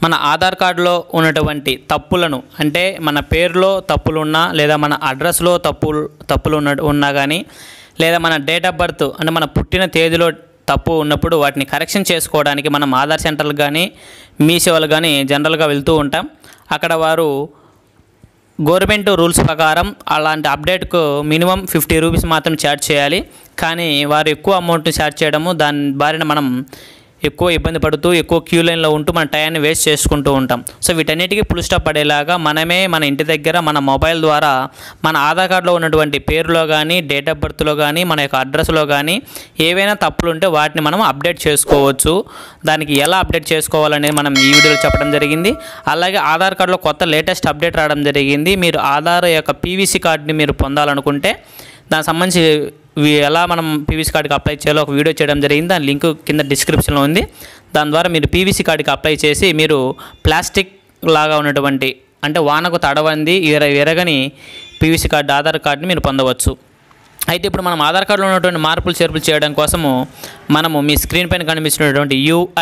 మన ఆధార్ కార్డులో ఉన్నటువంటి తప్పులను అంటే మన పేరులో తప్పులున్నా లేదా మన అడ్రస్లో తప్పులు ఉన్నా కానీ లేదా మన డేట్ ఆఫ్ బర్త్ అంటే మన పుట్టిన తేదీలో తప్పు ఉన్నప్పుడు వాటిని కరెక్షన్ చేసుకోవడానికి మనం ఆధార్ సెంటర్లు కానీ మీ సేవలు కానీ జనరల్గా వెళ్తూ ఉంటాం. అక్కడ వారు గవర్నమెంట్ రూల్స్ ప్రకారం అలాంటి అప్డేట్కు మినిమం 50 రూపీస్ మాత్రం ఛార్జ్ చేయాలి. కానీ వారు ఎక్కువ అమౌంట్ని ఛార్జ్ చేయడము దాని బారిన మనం ఎక్కువ ఇబ్బంది పడుతూ ఎక్కువ క్యూ లైన్లో ఉంటూ మన టైంని వేస్ట్ చేసుకుంటూ ఉంటాం. సో వీటన్నిటికీ ఫుల్ స్టాప్ పడేలాగా మనమే మన ఇంటి దగ్గర మన మొబైల్ ద్వారా మన ఆధార్ కార్డులో ఉన్నటువంటి పేరులో కానీ డేట్ ఆఫ్ బర్త్లో కానీ మన యొక్క అడ్రస్లో కానీ ఏవైనా తప్పులు ఉంటే వాటిని మనం అప్డేట్ చేసుకోవచ్చు. దానికి ఎలా అప్డేట్ చేసుకోవాలనేది మనం ఈ వీడియోలో చెప్పడం జరిగింది. అలాగే ఆధార్ కార్డులో కొత్త లేటెస్ట్ అప్డేట్ రావడం జరిగింది. మీరు ఆధార్ యొక్క పీవీసీ కార్డుని మీరు పొందాలనుకుంటే దానికి సంబంధించి ఎలా మనం పీవీసీ కార్డుకి అప్లై చేయాలో ఒక వీడియో చేయడం జరిగింది. దాని లింక్ కింద డిస్క్రిప్షన్లో ఉంది. దాని ద్వారా మీరు పీవీసీ కార్డుకి అప్లై చేసి మీరు ప్లాస్టిక్ లాగా ఉన్నటువంటి అంటే వానకు తడవంది ఎరగని పీవీసీ కార్డు ఆధార్ కార్డుని మీరు పొందవచ్చు. అయితే ఇప్పుడు మనం ఆధార్ కార్డులో ఉన్నటువంటి మార్పులు చేర్పులు చేయడం కోసము మనము మీ స్క్రీన్ పైన కనిపిస్తున్నటువంటి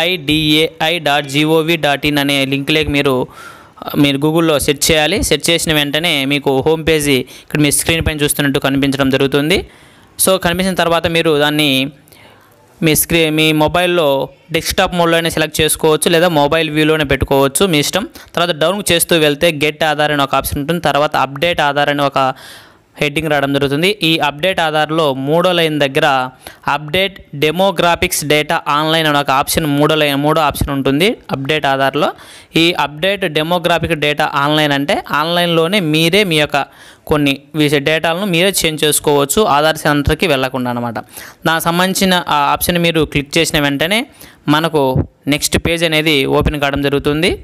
uidai.gov.in అనే లింక్లోకి మీరు గూగుల్లో సెర్చ్ చేయాలి. సెర్చ్ చేసిన వెంటనే మీకు హోమ్ పేజీ ఇక్కడ మీ స్క్రీన్ పైన చూస్తున్నట్టు కనిపించడం జరుగుతుంది. సో కనిపించిన తర్వాత మీరు దాన్ని మీ మొబైల్లో డెస్క్టాప్ మోడ్లోనే సెలెక్ట్ చేసుకోవచ్చు లేదా మొబైల్ వ్యూలోనే పెట్టుకోవచ్చు, మీ ఇష్టం. తర్వాత డౌన్ చేస్తూ వెళ్తే గెట్ ఆధార్ అని ఒక ఆప్షన్ ఉంటుంది. తర్వాత అప్డేట్ ఆధార్ అని ఒక హెడ్డింగ్ రావడం జరుగుతుంది. ఈ అప్డేట్ ఆధార్లో 3వ లైన్ దగ్గర అప్డేట్ డెమోగ్రాఫిక్స్ డేటా ఆన్లైన్ అని ఒక ఆప్షన్ మూడో ఆప్షన్ ఉంటుంది అప్డేట్ ఆధార్లో. ఈ అప్డేట్ డెమోగ్రాఫిక్ డేటా ఆన్లైన్ అంటే ఆన్లైన్లోనే మీరే మీ యొక్క కొన్ని డేటాలను మీరే చేంజ్ చేసుకోవచ్చు ఆధార్ సెంటర్కి వెళ్లకుండా అనమాట. దానికి సంబంధించిన ఆ ఆప్షన్ మీరు క్లిక్ చేసిన వెంటనే మనకు నెక్స్ట్ పేజ్ అనేది ఓపెన్ కావడం జరుగుతుంది.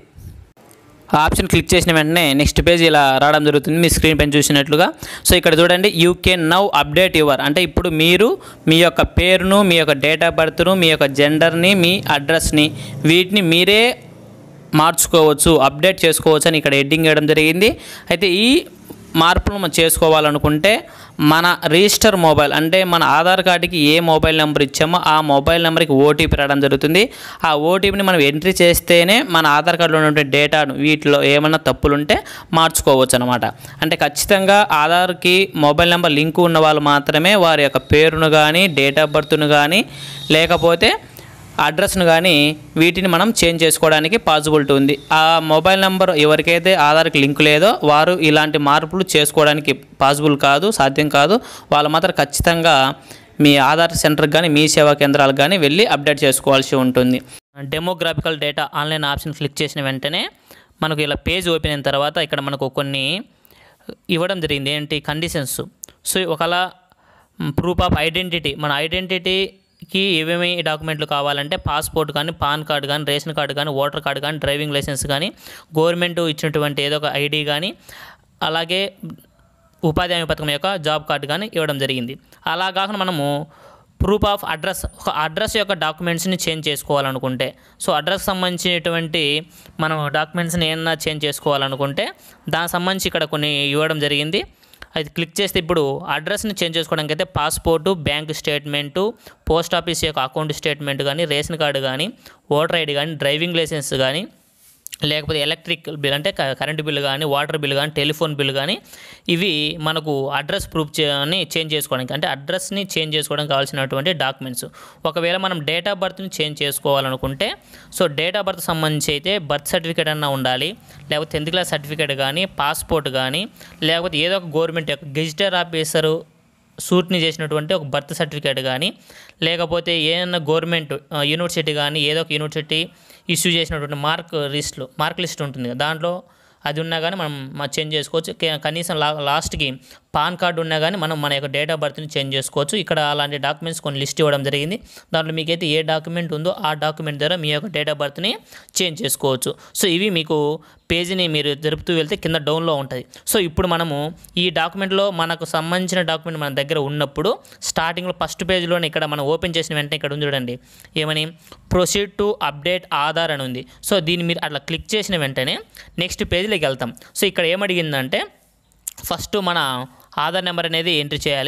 ఆ ఆప్షన్ క్లిక్ చేసిన వెంటనే నెక్స్ట్ పేజ్ ఇలా రావడం జరుగుతుంది మీ స్క్రీన్ పైన చూసినట్లుగా. సో ఇక్కడ చూడండి, you can now update your అంటే ఇప్పుడు మీరు మీ యొక్క పేరును మీ యొక్క డేట్ ఆఫ్ బర్త్ను మీ యొక్క జెండర్ని మీ అడ్రస్ని వీటిని మీరే మార్చుకోవచ్చు, అప్డేట్ చేసుకోవచ్చు అని ఇక్కడ హెడ్డింగ్ వేయడం జరిగింది. అయితే ఈ మార్పులు మనం చేసుకోవాలనుకుంటే మన రిజిస్టర్ మొబైల్ అంటే మన ఆధార్ కార్డుకి ఏ మొబైల్ నెంబర్ ఇచ్చామో ఆ మొబైల్ నెంబర్కి ఓటీపీ రావడం జరుగుతుంది. ఆ ఓటీపీని మనం ఎంట్రీ చేస్తేనే మన ఆధార్ కార్డులో ఉన్నటువంటి డేటాను వీటిలో ఏమైనా తప్పులుంటే మార్చుకోవచ్చు అనమాట. అంటే ఖచ్చితంగా ఆధార్కి మొబైల్ నెంబర్ లింక్ ఉన్న వాళ్ళు మాత్రమే వారి యొక్క పేరును కానీ డేట్ ఆఫ్ బర్త్ను కానీ లేకపోతే అడ్రస్ను కానీ వీటిని మనం చేంజ్ చేసుకోవడానికి పాసిబిలిటీ ఉంది. ఆ మొబైల్ నెంబర్ ఎవరికైతే ఆధార్కి లింక్ లేదో వారు ఇలాంటి మార్పులు చేసుకోవడానికి పాసిబుల్ కాదు, సాధ్యం కాదు. వాళ్ళు మాత్రం ఖచ్చితంగా మీ ఆధార్ సెంటర్కి కానీ మీ సేవా కేంద్రాలకు కానీ వెళ్ళి అప్డేట్ చేసుకోవాల్సి ఉంటుంది. Demographical data online option click చేసిన వెంటనే మనకు ఇలా పేజ్ ఓపెన్ అయిన తర్వాత ఇక్కడ మనకు కొన్ని ఇవ్వడం జరిగింది. ఏంటి కండిషన్స్. సో ఒకలా ప్రూఫ్ ఆఫ్ ఐడెంటిటీ మన ఐడెంటిటీకి ఏమేమి డాక్యుమెంట్లు కావాలంటే పాస్పోర్ట్ కానీ పాన్ కార్డు కానీ రేషన్ కార్డు కానీ ఓటర్ కార్డు కానీ డ్రైవింగ్ లైసెన్స్ కానీ గవర్నమెంట్ ఇచ్చినటువంటి ఏదో ఒక ఐడి కానీ అలాగే ఉపాధి హామీ పథకం యొక్క జాబ్ కార్డు కానీ ఇవ్వడం జరిగింది. అలా కాకుండా మనము ప్రూఫ్ ఆఫ్ అడ్రస్ ఒక అడ్రస్ యొక్క డాక్యుమెంట్స్ని చేంజ్ చేసుకోవాలనుకుంటే సో అడ్రస్కి సంబంధించినటువంటి మనం డాక్యుమెంట్స్ని ఏమన్నా చేంజ్ చేసుకోవాలనుకుంటే దానికి సంబంధించి ఇక్కడ కొన్ని ఇవ్వడం జరిగింది. అది క్లిక్ చేస్తే ఇప్పుడు అడ్రస్ని చేంజ్ చేసుకోవడానికి అయితే passport bank statement post office యొక్క అకౌంట్ స్టేట్మెంట్ కానీ రేషన్ కార్డు కానీ ఓటర్ ఐడి కానీ డ్రైవింగ్ లైసెన్స్ కానీ లేకపోతే ఎలక్ట్రిక్ బిల్ అంటే కరెంటు బిల్లు కానీ వాటర్ బిల్ కానీ టెలిఫోన్ బిల్ కానీ ఇవి మనకు అడ్రస్ ప్రూఫ్ చేంజ్ చేసుకోవడానికి అంటే అడ్రస్ని చేంజ్ చేసుకోవడానికి కావాల్సినటువంటి డాక్యుమెంట్స్. ఒకవేళ మనం డేట్ ఆఫ్ బర్త్ని చేంజ్ చేసుకోవాలనుకుంటే సో డేట్ ఆఫ్ బర్త్ సంబంధించి అయితే బర్త్ సర్టిఫికేట్ అన్నా ఉండాలి, లేకపోతే 10th క్లాస్ సర్టిఫికేట్ కానీ పాస్పోర్ట్ కానీ లేకపోతే ఏదో ఒక గవర్నమెంట్ యొక్క గెజిటెడ్ ఆఫీసరు సూట్ని చేసినటువంటి ఒక బర్త్ సర్టిఫికేట్ కానీ లేకపోతే ఏదైనా గవర్నమెంట్ యూనివర్సిటీ కానీ ఏదో ఒక యూనివర్సిటీ ఇష్యూ చేసినటువంటి మార్క్ లిస్ట్ ఉంటుంది దాంట్లో అది ఉన్నా కానీ మనం చేంజ్ చేసుకోవచ్చు. కనీసం లాస్ట్కి పాన్ కార్డు ఉన్నా కానీ మనం మన యొక్క డేట్ ఆఫ్ బర్త్ని చేంజ్ చేసుకోవచ్చు. ఇక్కడ అలాంటి డాక్యుమెంట్స్ కొన్ని లిస్ట్ ఇవ్వడం జరిగింది. దాంట్లో మీకైతే ఏ డాక్యుమెంట్ ఉందో ఆ డాక్యుమెంట్ ద్వారా మీ యొక్క డేట్ ఆఫ్ బర్త్ని చేంజ్ చేసుకోవచ్చు. సో ఇవి మీకు పేజీని మీరు జరుపుతూ వెళ్తే కింద డౌన్లో ఉంటుంది. సో ఇప్పుడు మనము ఈ డాక్యుమెంట్లో మనకు సంబంధించిన డాక్యుమెంట్ మన దగ్గర ఉన్నప్పుడు స్టార్టింగ్లో ఫస్ట్ పేజ్లోనే ఇక్కడ మనం ఓపెన్ చేసిన వెంటనే ఇక్కడ ఉంది చూడండి, ఏమని ప్రొసీడ్ టు అప్డేట్ ఆధార్ అని ఉంది. సో దీన్ని మీరు అట్లా క్లిక్ చేసిన వెంటనే నెక్స్ట్ పేజ్లోకి వెళ్తాం. సో ఇక్కడ ఏమడిగిందంటే ఫస్ట్ మన ఆధార్ నెంబర్ అనేది ఎంట్రీ చేయాలి.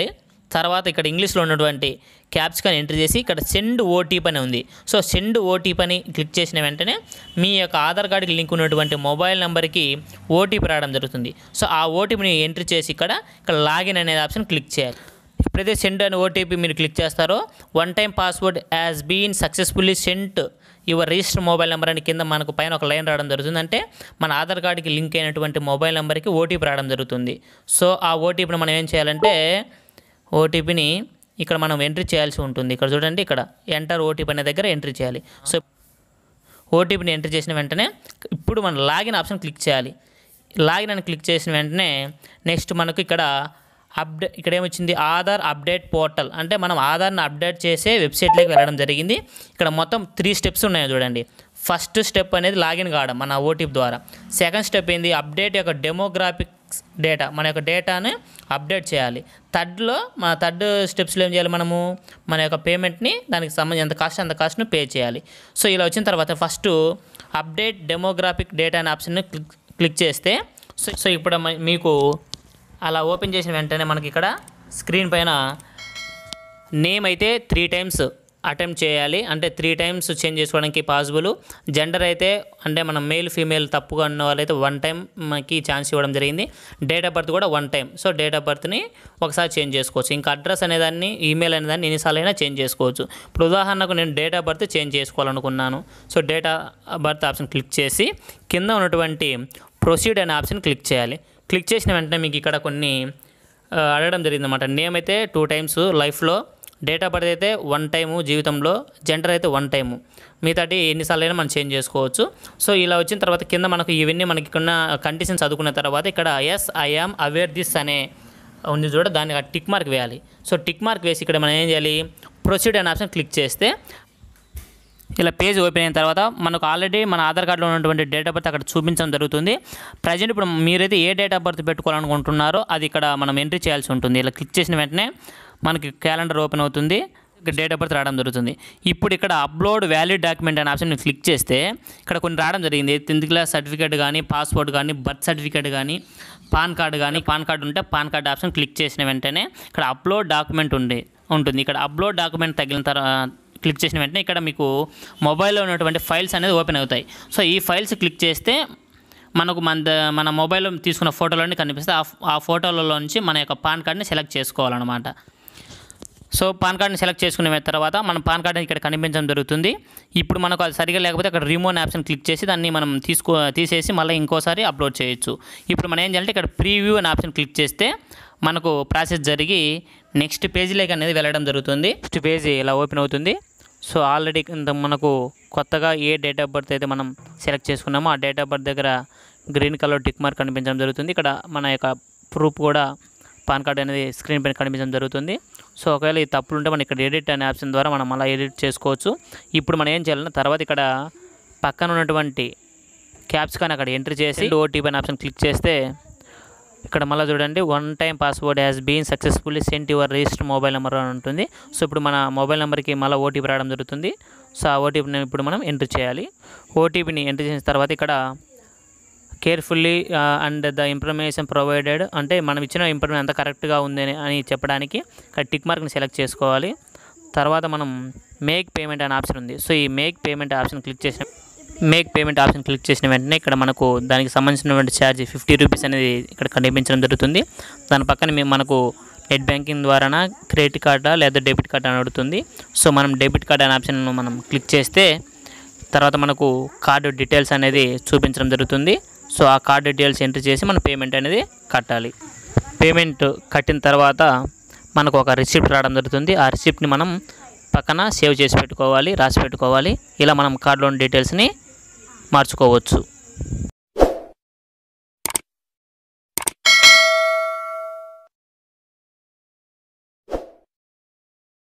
తర్వాత ఇక్కడ ఇంగ్లీష్లో ఉన్నటువంటి క్యాప్స్ని ఎంటర్ చేసి ఇక్కడ సెండ్ ఓటీపీ అని ఉంది. సో సెండ్ ఓటీపీ అని క్లిక్ చేసిన వెంటనే మీ యొక్క ఆధార్ కార్డుకి లింక్ ఉన్నటువంటి మొబైల్ నెంబర్కి ఓటీపీ రావడం జరుగుతుంది. సో ఆ ఓటీపీని ఎంటర్ చేసి ఇక్కడ లాగిన్ అనే ఆప్షన్ క్లిక్ చేయాలి. ఎప్పుడైతే సెండ్ అనే ఓటీపీ మీరు క్లిక్ చేస్తారో one time password has been successfully sent your register mobile number అని కింద మనకు పైన ఒక లైన్ రావడం జరుగుతుంది. అంటే మన ఆధార్ కార్డుకి లింక్ అయినటువంటి మొబైల్ నెంబర్కి ఓటీపీ రావడం జరుగుతుంది. సో ఆ ఓటీపీని మనం ఏం చేయాలంటే ఓటీపీని ఇక్కడ మనం ఎంట్రీ చేయాల్సి ఉంటుంది. ఇక్కడ చూడండి, ఇక్కడ ఎంటర్ ఓటీపీ అనే దగ్గర ఎంట్రీ చేయాలి. సో ఓటీపీని ఎంట్రీ చేసిన వెంటనే ఇప్పుడు మనం లాగిన్ ఆప్షన్ క్లిక్ చేయాలి. లాగిన్ అని క్లిక్ చేసిన వెంటనే నెక్స్ట్ మనకు ఇక్కడ ఇక్కడ ఏమొచ్చింది, ఆధార్ అప్డేట్ పోర్టల్. అంటే మనం ఆధార్ని అప్డేట్ చేసే వెబ్సైట్లోకి వెళ్ళడం జరిగింది. ఇక్కడ మొత్తం 3 స్టెప్స్ ఉన్నాయి చూడండి. ఫస్ట్ స్టెప్ అనేది లాగిన్ కావడం మన ఓటీపీ ద్వారా. సెకండ్ స్టెప్ ఏంది, అప్డేట్ యొక్క డెమోగ్రాఫిక్స్ డేటా, మన యొక్క డేటాని అప్డేట్ చేయాలి. థర్డ్ స్టెప్స్లో ఏం చేయాలి, మనము మన యొక్క పేమెంట్ని దానికి సంబంధించి ఎంత కాస్ట్ అంత కాస్ట్ను పే చేయాలి. సో ఇలా వచ్చిన తర్వాత ఫస్ట్ అప్డేట్ డెమోగ్రాఫిక్ డేటా అనే ఆప్షన్ని క్లిక్ చేస్తే సో ఇప్పుడు మీకు అలా ఓపెన్ చేసిన వెంటనే మనకి ఇక్కడ స్క్రీన్ పైన నేమ్ అయితే 3 టైమ్స్ అటెంప్ట్ చేయాలి. అంటే 3 టైమ్స్ చేంజ్ చేసుకోవడానికి పాసిబుల్. జెండర్ అయితే అంటే మనం మేల్ ఫీమేల్ తప్పుగా ఉన్న వాళ్ళైతే 1 టైం మనకి ఛాన్స్ ఇవ్వడం జరిగింది. డేట్ ఆఫ్ బర్త్ కూడా 1 టైం. సో డేట్ ఆఫ్ బర్త్ని ఒకసారి చేంజ్ చేసుకోవచ్చు. ఇంకా అడ్రస్ అనేదాన్ని, ఈమెయిల్ అనేదాన్ని ఎన్నిసార్లు అయినా చేంజ్ చేసుకోవచ్చు. ఇప్పుడు ఉదాహరణకు నేను డేట్ ఆఫ్ బర్త్ చేంజ్ చేసుకోవాలనుకున్నాను. So date of birth option click చేసి కింద ఉన్నటువంటి ప్రొసీడ్ అనే ఆప్షన్ క్లిక్ చేయాలి. క్లిక్ చేసిన వెంటనే మీకు ఇక్కడ కొన్ని అడగడం జరిగింది అన్నమాట. నేమ్ అయితే 2 టైమ్స్ లైఫ్లో, డేట్ ఆఫ్ బర్త్ అయితే 1 టైము జీవితంలో, జెండర్ అయితే 1 టైము, మిగతాటి ఎన్నిసార్లు అయినా మనం చేంజ్ చేసుకోవచ్చు. సో ఇలా వచ్చిన తర్వాత కింద మనకు ఇవన్నీ మనకి ఉన్న కండిషన్స్ చదువుకున్న తర్వాత ఇక్కడ yes I am aware this అనే ఉంది చూడ, దానికి టిక్ మార్క్ వేయాలి. సో టిక్ మార్క్ వేసి ఇక్కడ మనం ఏం చేయాలి, ప్రొసీడ్ అనే ఆప్షన్ క్లిక్ చేస్తే ఇలా పేజ్ ఓపెన్ అయిన తర్వాత మనకు ఆల్రెడీ మన ఆధార్ కార్డులో ఉన్నటువంటి డేట్ ఆఫ్ బర్త్ అక్కడ చూపించడం జరుగుతుంది. ప్రజెంట్ ఇప్పుడు మీరైతే ఏ డేట్ ఆఫ్ బర్త్ పెట్టుకోవాలనుకుంటున్నారో అది ఇక్కడ మనం ఎంట్రీ చేయాల్సి ఉంటుంది. ఇలా క్లిక్ చేసిన వెంటనే మనకి క్యాలెండర్ ఓపెన్ అవుతుంది, డేట్ ఆఫ్ బర్త్ రావడం జరుగుతుంది. ఇప్పుడు ఇక్కడ అప్లోడ్ వ్యాలిడ్ డాక్యుమెంట్ అనే ఆప్షన్ క్లిక్ చేస్తే ఇక్కడ కొన్ని రావడం జరిగింది. 10th క్లాస్ సర్టిఫికేట్ కానీ, పాస్పోర్ట్ కానీ, బర్త్ సర్టిఫికేట్ కానీ, పాన్ కార్డు కానీ, పాన్ కార్డు ఉంటే పాన్ కార్డు ఆప్షన్ క్లిక్ చేసిన వెంటనే ఇక్కడ అప్లోడ్ డాక్యుమెంట్ ఉంటుంది. ఇక్కడ అప్లోడ్ డాక్యుమెంట్ తగిలిన తర్వాత క్లిక్ చేసిన వెంటనే ఇక్కడ మీకు మొబైల్లో ఉన్నటువంటి ఫైల్స్ అనేది ఓపెన్ అవుతాయి. సో ఈ ఫైల్స్ క్లిక్ చేస్తే మనకు మన మొబైల్లో తీసుకున్న ఫోటోలన్నీ కనిపిస్తే ఆ ఫోటోలలో నుంచి మన యొక్క పాన్ కార్డ్ని సెలెక్ట్ చేసుకోవాలన్నమాట. సో పాన్ కార్డ్ని సెలెక్ట్ చేసుకున్న తర్వాత మన పాన్ కార్డ్ని ఇక్కడ కనిపించడం జరుగుతుంది. ఇప్పుడు మనకు అది సరిగా లేకపోతే అక్కడ రిమూవ్ ఆప్షన్ క్లిక్ చేసి దాన్ని మనం తీసేసి మళ్ళీ ఇంకోసారి అప్లోడ్ చేయొచ్చు. ఇప్పుడు మనం ఏం చేయాలంటే ఇక్కడ ప్రీవ్యూ అనే ఆప్షన్ క్లిక్ చేస్తే మనకు ప్రాసెస్ జరిగి నెక్స్ట్ పేజీలోకి అనేది వెళ్ళడం జరుగుతుంది. నెక్స్ట్ పేజీ ఇలా ఓపెన్ అవుతుంది. సో ఆల్రెడీ మనకు కొత్తగా ఏ డేట్ ఆఫ్ బర్త్ అయితే మనం సెలెక్ట్ చేసుకున్నామో ఆ డేట్ ఆఫ్ బర్త్ దగ్గర గ్రీన్ కలర్ టిక్ మార్క్ కనిపించడం జరుగుతుంది. ఇక్కడ మన యొక్క ప్రూఫ్ కూడా పాన్ కార్డ్ అనేది స్క్రీన్ పైన కనిపించడం జరుగుతుంది. సో ఒకవేళ ఈ తప్పులు ఉంటే మనం ఇక్కడ ఎడిట్ అనే ఆప్షన్ ద్వారా మనం అలా ఎడిట్ చేసుకోవచ్చు. ఇప్పుడు మనం ఏం చేయాలంటే తర్వాత ఇక్కడ పక్కన ఉన్నటువంటి క్యాప్స్ కానీ అక్కడ ఎంట్రీ చేసి ఓటీపీ అనే ఆప్షన్ క్లిక్ చేస్తే ఇక్కడ మళ్ళీ చూడండి 1 time password has been successfully sent your register mobile number అని ఉంటుంది. సో ఇప్పుడు మన మొబైల్ నెంబర్కి మళ్ళీ ఓటీపీ రావడం జరుగుతుంది. సో ఆ ఓటీపీని ఇప్పుడు మనం ఎంట్రీ చేయాలి. ఓటీపీని ఎంట్రీ చేసిన తర్వాత ఇక్కడ carefully and the information provided అంటే మనం ఇచ్చిన ఇన్ఫర్మేషన్ అంతా కరెక్ట్గా ఉంది అని చెప్పడానికి ఇక్కడ టిక్ మార్క్ని సెలెక్ట్ చేసుకోవాలి. తర్వాత మనం మేక్ పేమెంట్ అనే ఆప్షన్ ఉంది. సో ఈ మేక్ పేమెంట్ ఆప్షన్ క్లిక్ చేసిన వెంటనే ఇక్కడ మనకు దానికి సంబంధించినటువంటి ఛార్జ్ 50 రూపీస్ అనేది ఇక్కడ కనిపించడం జరుగుతుంది. దాని పక్కన మనకు నెట్ బ్యాంకింగ్ ద్వారా క్రెడిట్ కార్డా లేదా డెబిట్ కార్డ్ అని అడుగుతుంది. సో మనం డెబిట్ కార్డ్ అనే ఆప్షన్ మనం క్లిక్ చేస్తే తర్వాత మనకు కార్డు డీటెయిల్స్ అనేది చూపించడం జరుగుతుంది. సో ఆ కార్డు డీటెయిల్స్ ఎంట్రీ చేసి మనం పేమెంట్ అనేది కట్టాలి. పేమెంట్ కట్టిన తర్వాత మనకు ఒక రిసిప్ట్ రావడం జరుగుతుంది. ఆ రిసిప్ట్ని మనం పక్కన సేవ్ చేసి పెట్టుకోవాలి, రాసి పెట్టుకోవాలి. ఇలా మనం కార్డులోని డీటెయిల్స్ని మార్చుకోవచ్చు.